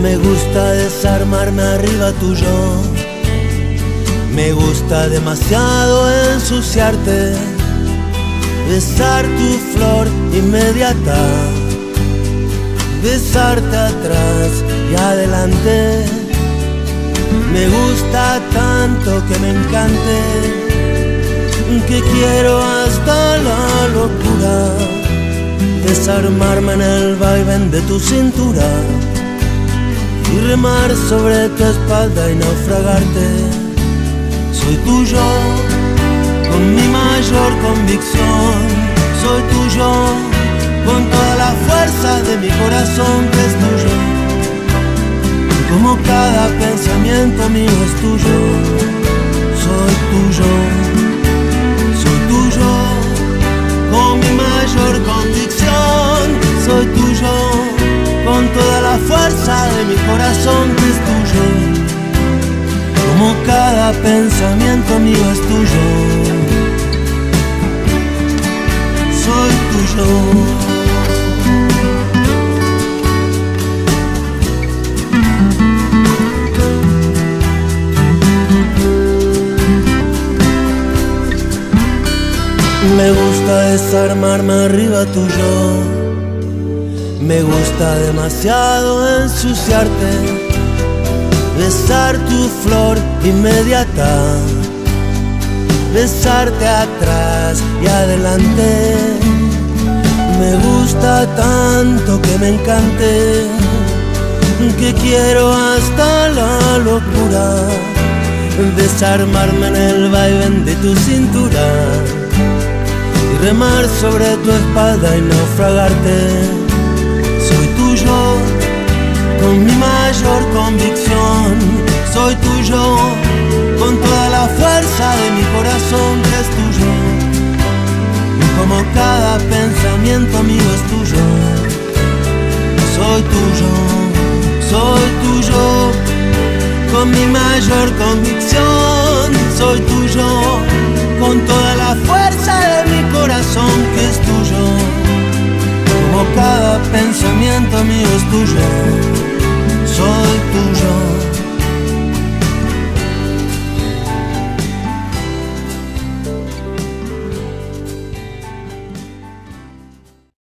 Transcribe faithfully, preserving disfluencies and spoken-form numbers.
Me gusta desarmarme arriba tuyo, me gusta demasiado ensuciarte, besar tu flor inmediata, besarte atrás y adelante. Me gusta tanto que me encante, que quiero hasta la locura desarmarme en el vaivén de tu cintura y remar sobre tu espalda y naufragarte. Soy tuyo con mi mayor convicción, soy tuyo con toda la fuerza de mi corazón que es tuyo. Como cada pensamiento mío es tuyo, soy tuyo, soy tuyo, con mi mayor convicción, soy tuyo, con toda la fuerza de mi corazón que es tuyo. Como cada pensamiento mío es tuyo, soy tuyo. Me gusta desarmarme arriba tuyo, me gusta demasiado ensuciarte, besar tu flor inmediata, besarte atrás y adelante. Me gusta tanto que me encante, que quiero hasta la locura desarmarme en el vaivén de tu cintura y remar sobre tu espalda y naufragarte. Soy tuyo con mi mayor convicción, soy tuyo con toda la fuerza de mi corazón que es tuyo. Y como cada pensamiento mío es tuyo, soy tuyo, soy tuyo con mi mayor convicción, soy tuyo con toda la fuerza de mi corazón que es tuyo. Como cada pensamiento mío es tuyo, soy tuyo.